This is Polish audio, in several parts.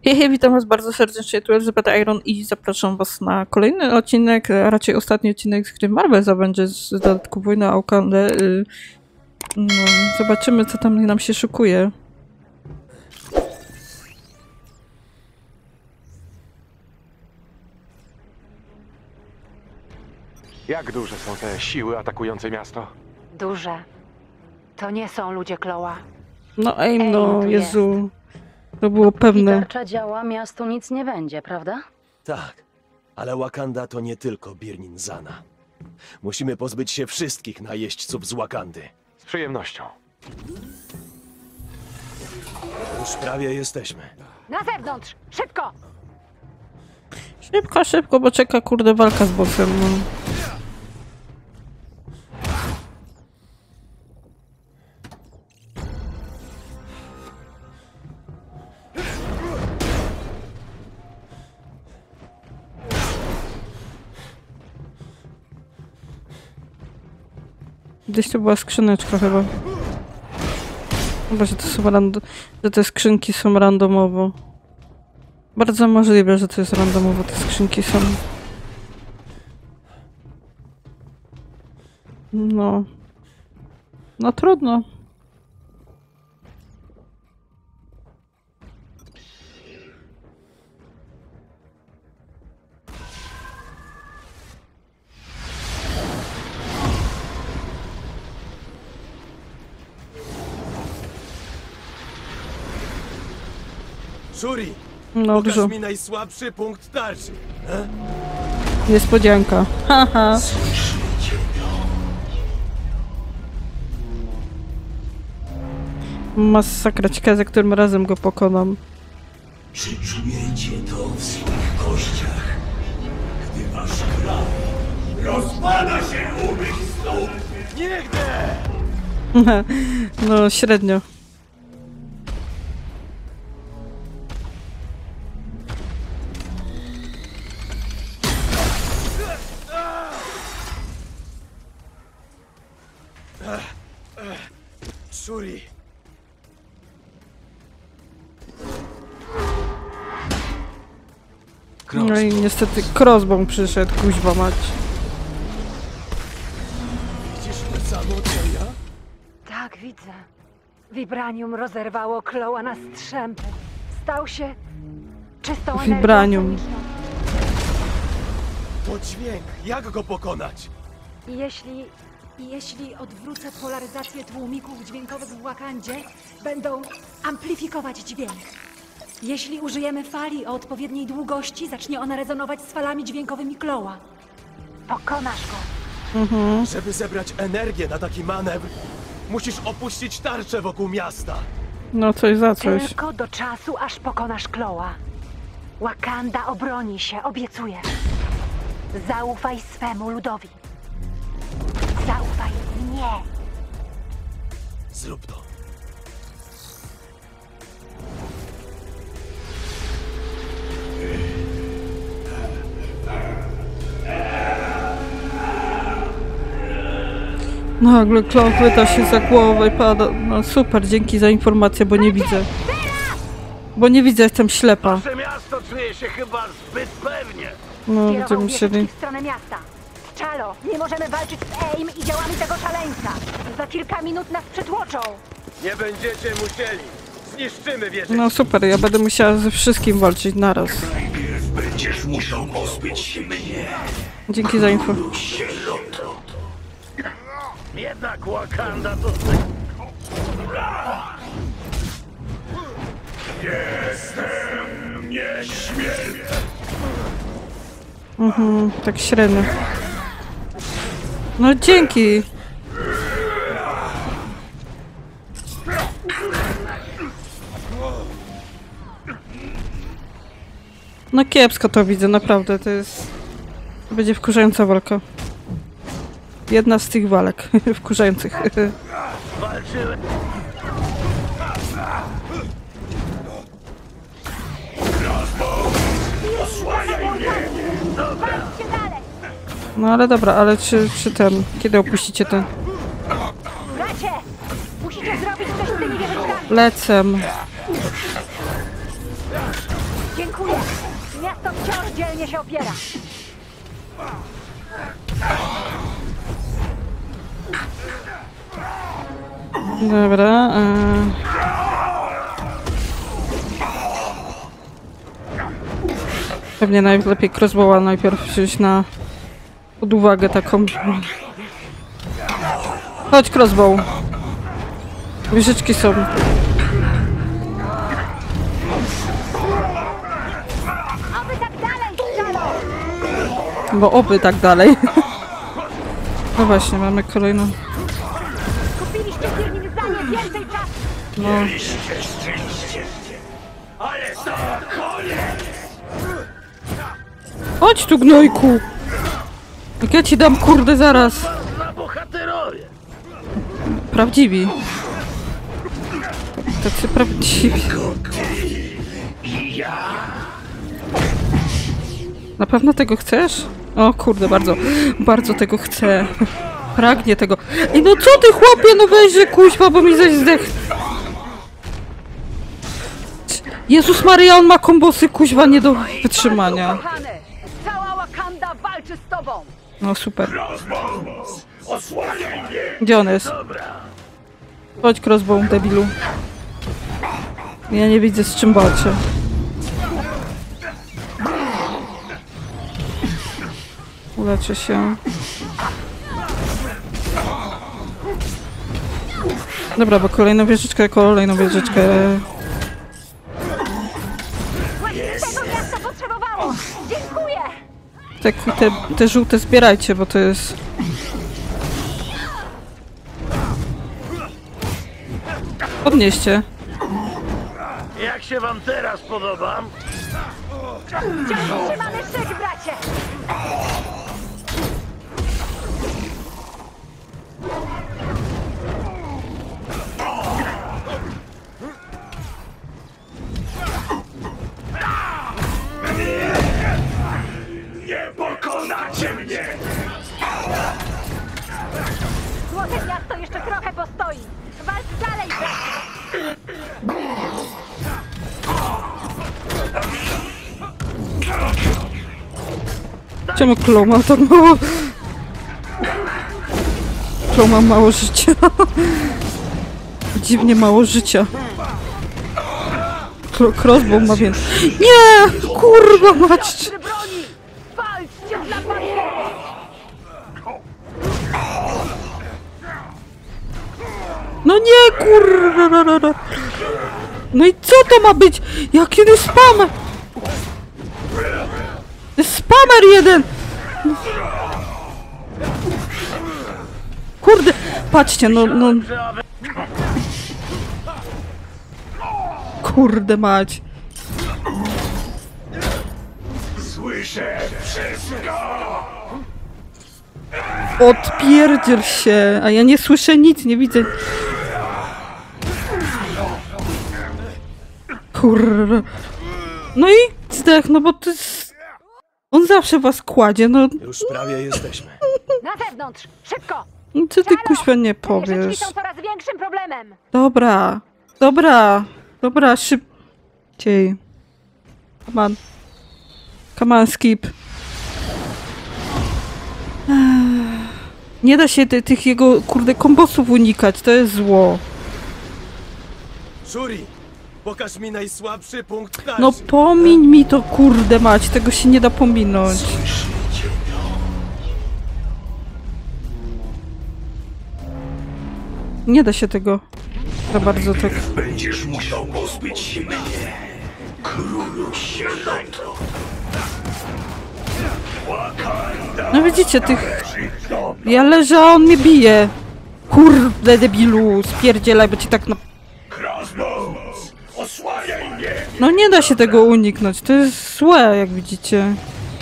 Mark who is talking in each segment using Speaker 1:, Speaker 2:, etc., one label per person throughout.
Speaker 1: Hej, witam was bardzo serdecznie, tu Elżbieta Iron i zapraszam was na kolejny odcinek, a raczej ostatni odcinek z gry Marvel's Avengers z dodatku Wojna o Wakandę. No, zobaczymy, co tam nam się szykuje.
Speaker 2: Jak duże są te siły atakujące miasto?
Speaker 3: Duże. To nie są ludzie Kloa.
Speaker 1: No
Speaker 3: AIM
Speaker 1: no,
Speaker 3: tu
Speaker 1: Jezu, to było
Speaker 4: I
Speaker 1: pewne.
Speaker 4: tarcza działa, miastu nic nie będzie, prawda?
Speaker 5: Tak, ale Wakanda to nie tylko Birnin Zana. Musimy pozbyć się wszystkich najeźdźców z Wakandy.
Speaker 2: Z przyjemnością.
Speaker 5: Już prawie jesteśmy.
Speaker 3: Na zewnątrz! Szybko!
Speaker 1: Szybko, szybko, bo czeka kurde walka z bossem. No. Gdzieś to była skrzyneczka chyba. Chyba, że to są że te skrzynki są randomowo. Bardzo możliwe, że to jest randomowo, te skrzynki są. No. No trudno.
Speaker 5: Shuri,
Speaker 1: No
Speaker 5: pokaż
Speaker 1: dużo.
Speaker 5: mi najsłabszy punkt tarczy.
Speaker 1: Niespodzianka. Haha. Masakra, ciekawe, za którym razem go pokonam.
Speaker 6: Czy czujecie to w swoich kościach? Gdy wasz kraj rozpada się u mych stóp!
Speaker 5: Nigdy!
Speaker 1: No, średnio.
Speaker 5: Shuri,
Speaker 1: No i niestety crossbow przyszedł, kuźwa mać.
Speaker 5: widzisz to samo co ja?
Speaker 3: Tak, widzę. Vibranium rozerwało Kloa na strzępy. Stał się czystą energią
Speaker 1: Vibranium.
Speaker 3: soniczną.
Speaker 5: To dźwięk, jak go pokonać?
Speaker 3: Jeśli odwrócę polaryzację tłumików dźwiękowych w Wakandzie, będą amplifikować dźwięk. Jeśli użyjemy fali o odpowiedniej długości, zacznie ona rezonować z falami dźwiękowymi Kloa. Pokonasz go.
Speaker 5: Żeby zebrać energię na taki manewr, musisz opuścić tarczę wokół miasta.
Speaker 1: No coś za coś.
Speaker 3: Tylko do czasu, aż pokonasz Kloa. Wakanda obroni się, obiecuję. Zaufaj swemu ludowi. Zaufaj mnie.
Speaker 5: Zrób to.
Speaker 1: Nagle Klon chwyta się za głowę i pada. No super, dzięki za informację, bo nie widzę. Bo nie widzę, jestem ślepa.
Speaker 6: Nasze miasto czuje się chyba zbyt pewnie.
Speaker 1: No,
Speaker 3: Kierował
Speaker 1: będziemy
Speaker 3: wieżyczki
Speaker 1: musieli.
Speaker 3: w stronę miasta. Czalo, nie możemy walczyć z AIM i działami tego szaleńca. Za kilka minut nas przytłoczą.
Speaker 5: Nie będziecie musieli. Zniszczymy wieżę.
Speaker 1: No super, ja będę musiała ze wszystkim walczyć naraz.
Speaker 6: Najpierw będziesz musiał pozbyć się mnie.
Speaker 1: Dzięki za info.
Speaker 6: Sieroto. Jednak Wakanda to... Jestem nieśmiertelny.
Speaker 1: Tak średnio. No dzięki. No kiepsko to widzę, naprawdę, to jest... To będzie wkurzająca walka. Jedna z tych walek wkurzających.
Speaker 6: Walczyłem. Osłaniaj mnie!
Speaker 3: Walczcie dalej!
Speaker 1: No ale dobra, ale czy ten... Kiedy opuścicie ten...
Speaker 3: Bracie! Musicie zrobić coś z tymi wieżyczkami!
Speaker 1: Lecę.
Speaker 3: Miasto wciąż dzielnie się opiera.
Speaker 1: Dobra. Pewnie najlepiej crossbowa najpierw wziąć pod uwagę taką. Chodź crossbow. Wieżyczki są.
Speaker 3: Oby tak dalej, Szalo!
Speaker 1: Bo oby tak dalej. No właśnie, mamy kolejną.
Speaker 3: Kupiliście Birnin zdanie więcej czasu!
Speaker 1: No.
Speaker 6: Ale to koniec!
Speaker 1: Chodź tu, gnojku! Jak ja ci dam, kurde, zaraz.
Speaker 6: Na bohaterowie!
Speaker 1: Prawdziwi. Tacy prawdziwi. Na pewno tego chcesz? O kurde, bardzo tego chcę. Pragnie tego. Ej, no co ty, chłopie, no weź, kuźwa, bo mi zaś zdech. Jezus Maria, on ma kombosy, kuźwa, nie do wytrzymania.
Speaker 4: Kochany, cała Wakanda walczy z tobą!
Speaker 1: No super.
Speaker 6: Osłaniaj mnie!
Speaker 1: Gdzie on jest? Chodź, crossbow, debilu. Ja nie widzę, z czym walczę. Uleczę się. Dobra, bo kolejną wieżyczkę.
Speaker 3: Tego miasto potrzebowało! Dziękuję!
Speaker 1: Te żółte zbierajcie, bo to jest... Podnieście.
Speaker 6: Jak się wam teraz podobam?
Speaker 3: Trzymamy szyk, bracie!
Speaker 6: Nie pokonacie mnie!
Speaker 3: Złote miasto jeszcze trochę postoi! Walcz dalej, bracie!
Speaker 1: Czemu Klo ma tak mało... Klo ma mało życia. Dziwnie mało życia. Crossbow ma więcej. Nie! Kurwa mać!
Speaker 3: Siostry broni! Walczcie dla Pantery!
Speaker 1: No nie, kurwa! No i co to ma być? Jaki to jest spamer? To jest spamer jeden! Kurde, patrzcie, no... Kurde mać.
Speaker 6: Słyszę wszystko!
Speaker 1: Odpierdziel się, a ja nie słyszę nic, nie widzę. Kurwa. No i zdech, no bo to jest... On zawsze was kładzie, no...
Speaker 5: Już prawie jesteśmy.
Speaker 3: Na zewnątrz! Szybko!
Speaker 1: Co ty,
Speaker 3: Halo?
Speaker 1: kuźwa, nie
Speaker 3: Wieżyczki
Speaker 1: powiesz?
Speaker 3: są coraz większym problemem!
Speaker 1: Dobra, szybciej. Come on, skip. Nie da się tych jego, kurde, kombosów unikać, to jest zło.
Speaker 5: Shuri, pokaż mi najsłabszy punkt tarczy.
Speaker 1: No pomiń mi to, kurde mać, tego się nie da pominąć. Nie da się tego za bardzo tak.
Speaker 6: Będziesz musiał pozbyć się mnie, królu sierżanto.
Speaker 1: No widzicie, tych... Ja leżę, a on mnie bije. Kurde, debilu, spierdzielaj, bo ci tak na...
Speaker 6: Crossbones, osłaniaj mnie!
Speaker 1: No nie da się tego uniknąć, to jest złe, jak widzicie.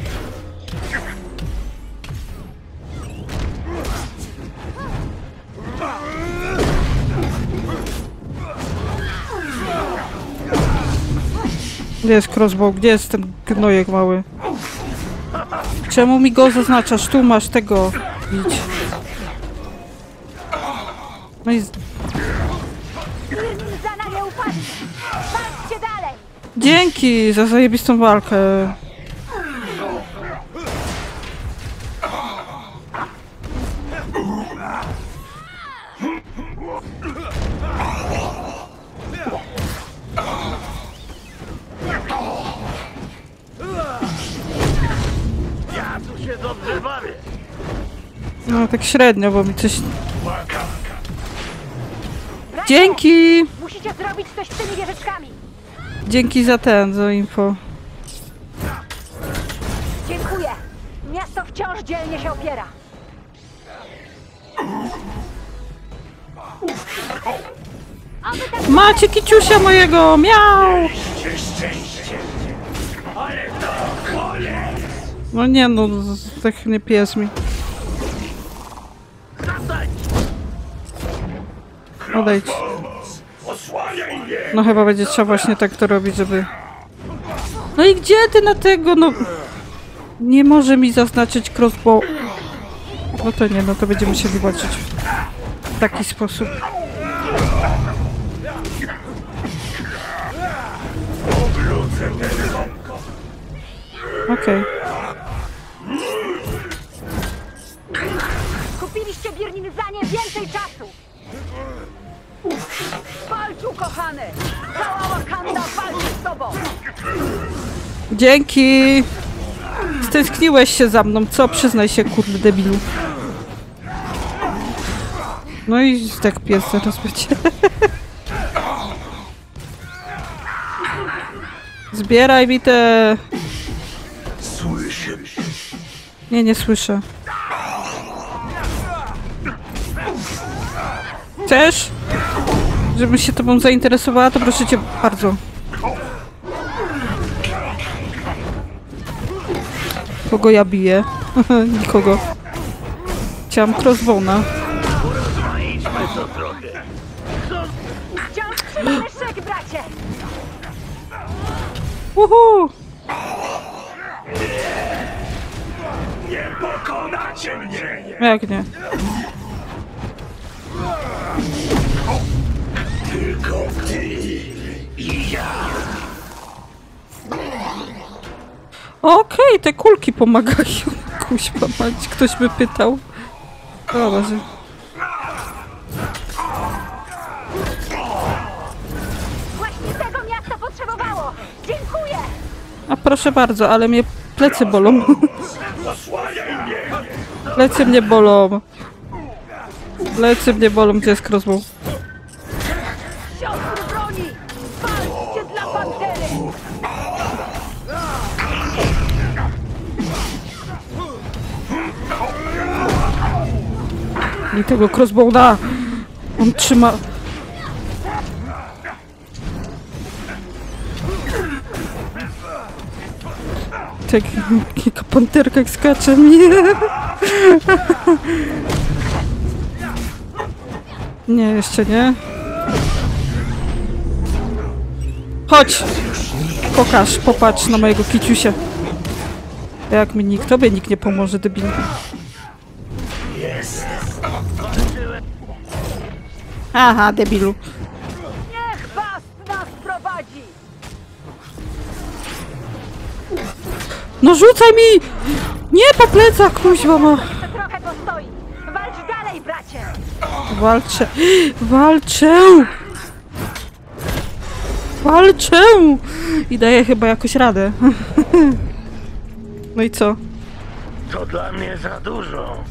Speaker 1: Gdzie jest crossbow? Gdzie jest ten gnojek mały? Czemu mi go zaznaczasz? Tu masz tego. Idź. No i...
Speaker 3: Birnin Zana nie upadnie! Walczcie dalej!
Speaker 1: Dzięki za zajebistą walkę.
Speaker 6: Ja tu się dobrze bawię.
Speaker 1: No tak średnio, bo mi coś... Dzięki!
Speaker 3: Musicie zrobić coś z tymi wieżyczkami.
Speaker 1: Dzięki za info.
Speaker 3: Dziękuję. Miasto wciąż dzielnie się opiera. Oby tak
Speaker 1: Macie kiciusia mojego! Miau!
Speaker 6: Szczęście. Ale to koniec.
Speaker 1: No nie no, tak nie pies mi. Odejdź.
Speaker 6: Osłaniaj mnie.
Speaker 1: No chyba będzie trzeba właśnie tak to robić, żeby... No i gdzie ty na tego, no... Nie może mi zaznaczyć crossbow... No to nie, no to będziemy musieli walczyć w taki sposób. Okej.
Speaker 3: kupiliście Birninzanie więcej czasu.
Speaker 4: Walcz, ukochany! Cała Wakanda walczy z tobą!
Speaker 1: Dzięki! Stęskniłeś się za mną, co? Przyznaj się, kurde debilu. No i tak pies zaraz będzie. Zbieraj mi te...
Speaker 6: Słyszysz?
Speaker 1: Nie, nie słyszę. Chcesz? Żebym się tobą zainteresowała, to proszę cię bardzo. Kogo ja biję? Nikogo. Chciałam crossbowna.
Speaker 6: Idźmy to trochę.
Speaker 3: Wciąż trzymamy szyk, bracie.
Speaker 1: Uhu!
Speaker 6: Nie pokonacie mnie.
Speaker 1: Jak nie?
Speaker 6: Tylko ty i ja.
Speaker 1: Okej, te kulki pomagają. Kuźwa mać, ktoś by pytał. O Boże.
Speaker 3: Właśnie tego miasto potrzebowało. Dziękuję.
Speaker 1: A proszę bardzo, ale mnie plecy bolą.
Speaker 6: Osłaniaj mnie.
Speaker 1: Plecy mnie bolą. Plecy mnie bolą, gdzie jest crossbow?
Speaker 4: Siostry broni! Walczcie dla Pantery!
Speaker 1: I tego crossbowna! On trzyma... Tak, jaka panterka jak skacze mi. Nie, jeszcze nie. Chodź! Pokaż, popatrz na mojego kiciusia. Jak mi nikt, tobie nikt nie pomoże, debil. Aha, debilu.
Speaker 4: Niech was nas prowadzi!
Speaker 1: No rzucaj mi! Nie po plecach, kuźwa ma.
Speaker 3: To trochę postoi. Walcz dalej, bracie.
Speaker 1: Walczę! Walczę! Walczę! I daję chyba jakoś radę. No i co?
Speaker 6: To dla mnie za dużo.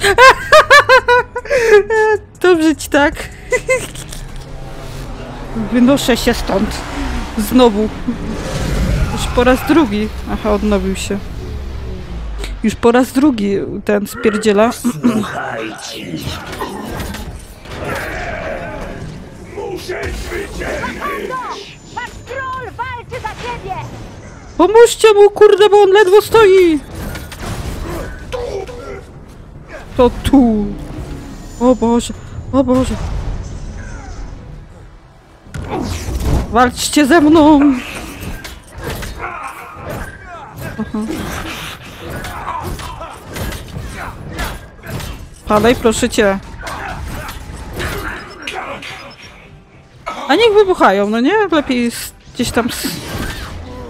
Speaker 1: Dobrze ci tak. Wynoszę się stąd. Znowu. Już po raz drugi. Aha, odnowił się. Już po raz drugi ten spierdziela.
Speaker 6: Słuchajcie. Muszę zwyciężyć.
Speaker 3: Wasz król walczy za ciebie.
Speaker 1: Pomóżcie mu, kurde, bo on ledwo stoi! To tu! O Boże, o Boże! Walczcie ze mną! Aha. Padaj, proszę cię! A niech wybuchają, no nie? Lepiej gdzieś tam...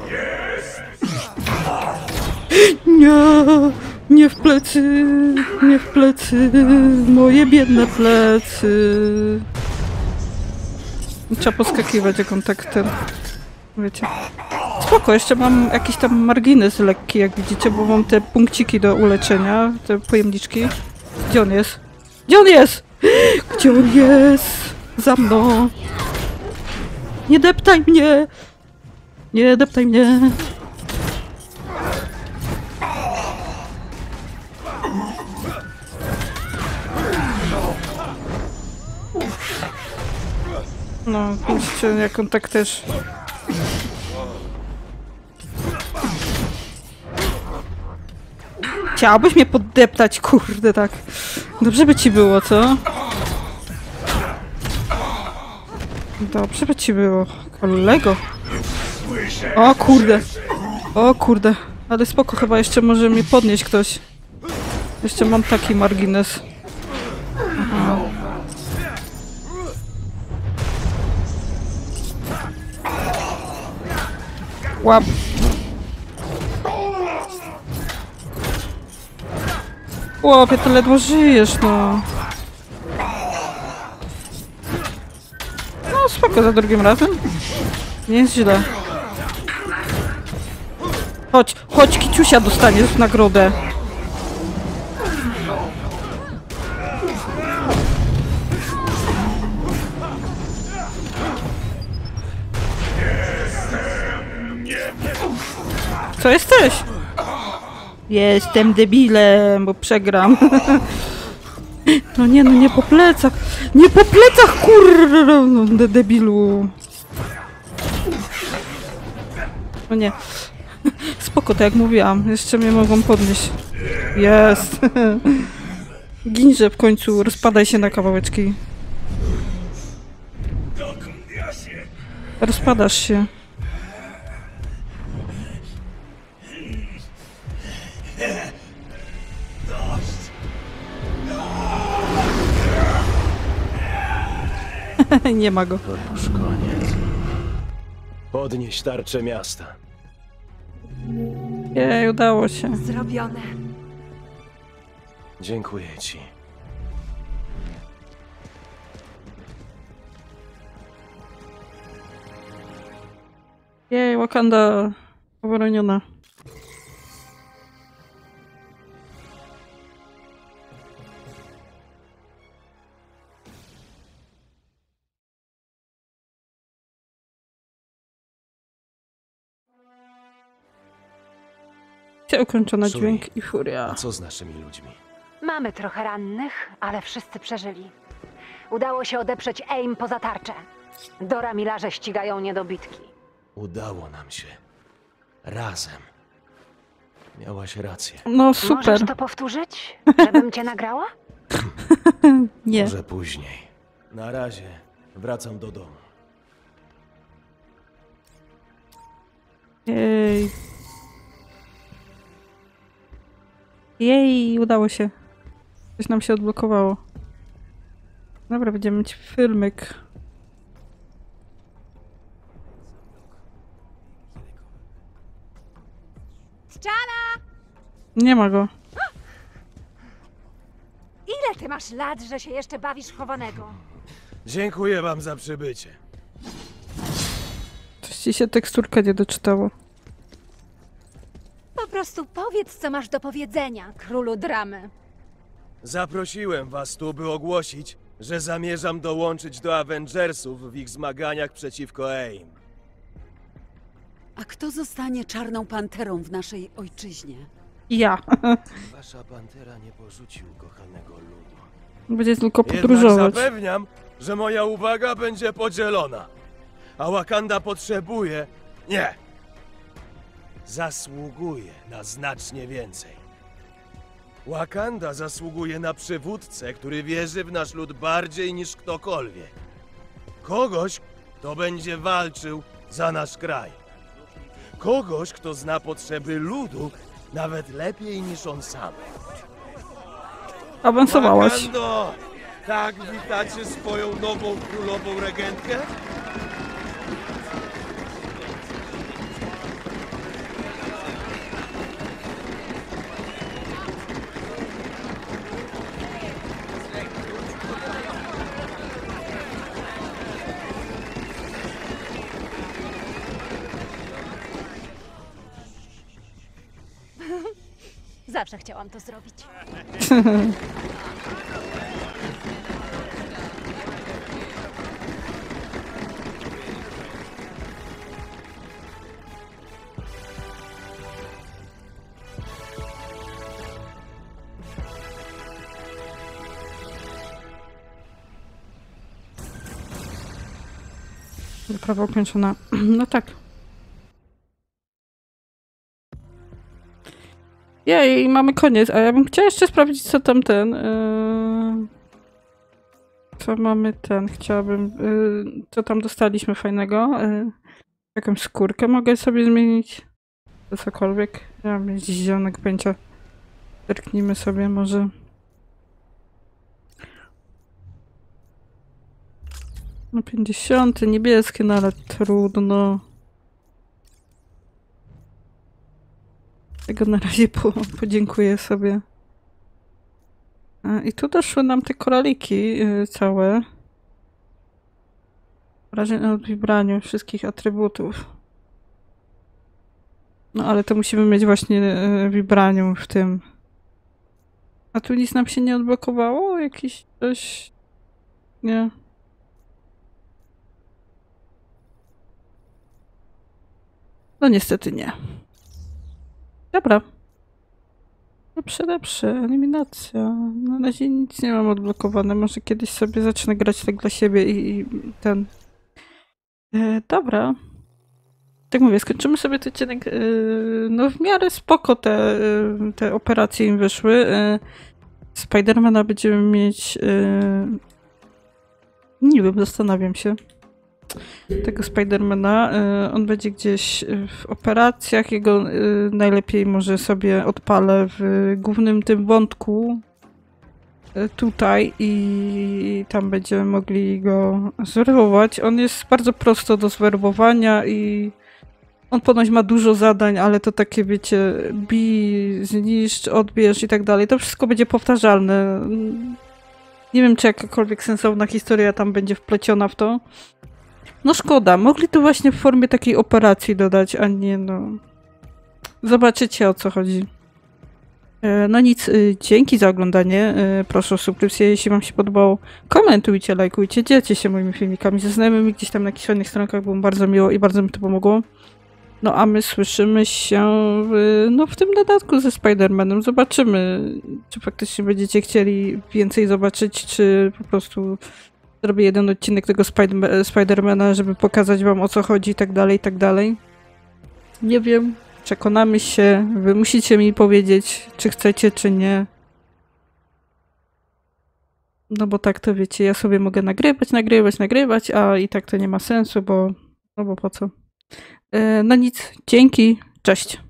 Speaker 1: Nie, nie w plecy, nie w plecy, moje biedne plecy. Trzeba poskakiwać, jak on tak ten, wiecie. Spoko, jeszcze mam jakiś tam margines lekki, jak widzicie, bo mam te punkciki do uleczenia, te pojemniczki. Gdzie on jest? Gdzie on jest? Gdzie on jest? Za mną. Nie deptaj mnie! Nie deptaj mnie! No, widzicie, jak on tak też... Chciałabyś mnie poddeptać, kurde, tak. Dobrze by ci było, co? Dobrze by ci było, kolego. O kurde. O kurde. Ale spoko, chyba jeszcze może mnie podnieść ktoś. Jeszcze mam taki margines. Aha. Łap. Chłopie, to ledwo żyjesz, no. No spoko, za drugim razem. Nie jest źle. Chodź, chodź, kiciusia dostaniesz w nagrodę. Co jesteś? Jestem debilem, bo przegram. No nie, no nie po plecach. Nie po plecach, kurwa, no, debilu. No nie. Spoko, tak jak mówiłam. Jeszcze mnie mogą podnieść. Jest. Ginże w końcu, rozpadaj się na kawałeczki. Rozpadasz się. Nie ma go.
Speaker 5: To już koniec. Podnieś tarczę miasta.
Speaker 1: Jej, udało się.
Speaker 3: Zrobione.
Speaker 5: Dziękuję ci.
Speaker 1: Jej, Wakanda obroniona. Ukończona
Speaker 5: Sumi,
Speaker 1: dźwięk i furia.
Speaker 5: A co z naszymi ludźmi?
Speaker 3: Mamy trochę rannych, ale wszyscy przeżyli. Udało się odeprzeć AIM poza tarczę. Dora Milarze ścigają niedobitki.
Speaker 5: Udało nam się. Razem. Miałaś rację.
Speaker 1: No super.
Speaker 3: Możesz to powtórzyć, żebym cię nagrała?
Speaker 1: Nie.
Speaker 5: Może później. Na razie wracam do domu.
Speaker 1: Jej. Jej, udało się. Coś nam się odblokowało. Dobra, będziemy mieć filmik.
Speaker 3: T'Challa!
Speaker 1: Nie ma go.
Speaker 3: Ile ty masz lat, że się jeszcze bawisz chowanego?
Speaker 5: Dziękuję wam za przybycie.
Speaker 1: Coś ci się teksturka nie doczytało.
Speaker 3: Po prostu powiedz, co masz do powiedzenia, królu dramy.
Speaker 5: Zaprosiłem was tu, by ogłosić, że zamierzam dołączyć do Avengersów w ich zmaganiach przeciwko AIM.
Speaker 4: A kto zostanie czarną panterą w naszej ojczyźnie?
Speaker 1: Ja.
Speaker 5: Wasza pantera nie porzuci ukochanego ludu.
Speaker 1: Będzie tylko
Speaker 5: Jednak
Speaker 1: podróżować.
Speaker 5: zapewniam, że moja uwaga będzie podzielona. A Wakanda potrzebuje... Nie! Zasługuje na znacznie więcej. Wakanda zasługuje na przywódcę, który wierzy w nasz lud bardziej niż ktokolwiek. Kogoś, kto będzie walczył za nasz kraj. Kogoś, kto zna potrzeby ludu nawet lepiej niż on sam.
Speaker 1: Awansowałaś.
Speaker 5: Wakando! Tak witacie swoją nową królową regentkę?
Speaker 3: Zawsze chciałam to zrobić.
Speaker 1: Wyprawa ukończona. No tak. Jej, mamy koniec, a ja bym chciała jeszcze sprawdzić, co tam co mamy chciałabym... co tam dostaliśmy fajnego. Jakąś skórkę mogę sobie zmienić. To cokolwiek. Nie mam zielonego pojęcia. Zerknijmy sobie może. No 50, niebieskie, no ale trudno. Tego na razie podziękuję sobie. I tu doszły nam te koraliki całe. Wrażenie o wybraniu wszystkich atrybutów. No ale to musimy mieć właśnie vibranium w tym. A tu nic nam się nie odblokowało? Jakiś coś... Nie. No niestety nie. Dobra. Lepsze. Eliminacja. Na razie nic nie mam odblokowane. Może kiedyś sobie zacznę grać tak dla siebie i ten... dobra. Tak mówię, skończymy sobie ten odcinek. No w miarę spoko te operacje im wyszły. Spidermana będziemy mieć... nie wiem, zastanawiam się. Tego Spidermana. On będzie gdzieś w operacjach. Jego najlepiej może sobie odpalę w głównym tym wątku tutaj i tam będziemy mogli go zwerbować. On jest bardzo prosto do zwerbowania i on ponoć ma dużo zadań, ale to takie, wiecie, bij, zniszcz, odbierz i tak dalej. To wszystko będzie powtarzalne. Nie wiem, czy jakakolwiek sensowna historia tam będzie wpleciona w to. No szkoda, mogli to właśnie w formie takiej operacji dodać, a nie no... Zobaczycie, o co chodzi. No nic, dzięki za oglądanie. Proszę o subskrypcję, jeśli wam się podobało. Komentujcie, lajkujcie, dzielcie się moimi filmikami ze znajomymi gdzieś tam na jakichś fajnych stronkach, było bardzo miło i bardzo mi to pomogło. No a my słyszymy się w tym dodatku ze Spider-Manem. Zobaczymy, czy faktycznie będziecie chcieli więcej zobaczyć, czy po prostu zrobię jeden odcinek tego Spider-Mana, żeby pokazać wam, o co chodzi i tak dalej. Nie wiem, przekonamy się. Wy musicie mi powiedzieć, czy chcecie, czy nie. No bo tak to wiecie, ja sobie mogę nagrywać, a i tak to nie ma sensu, bo po co? No nic, dzięki, cześć.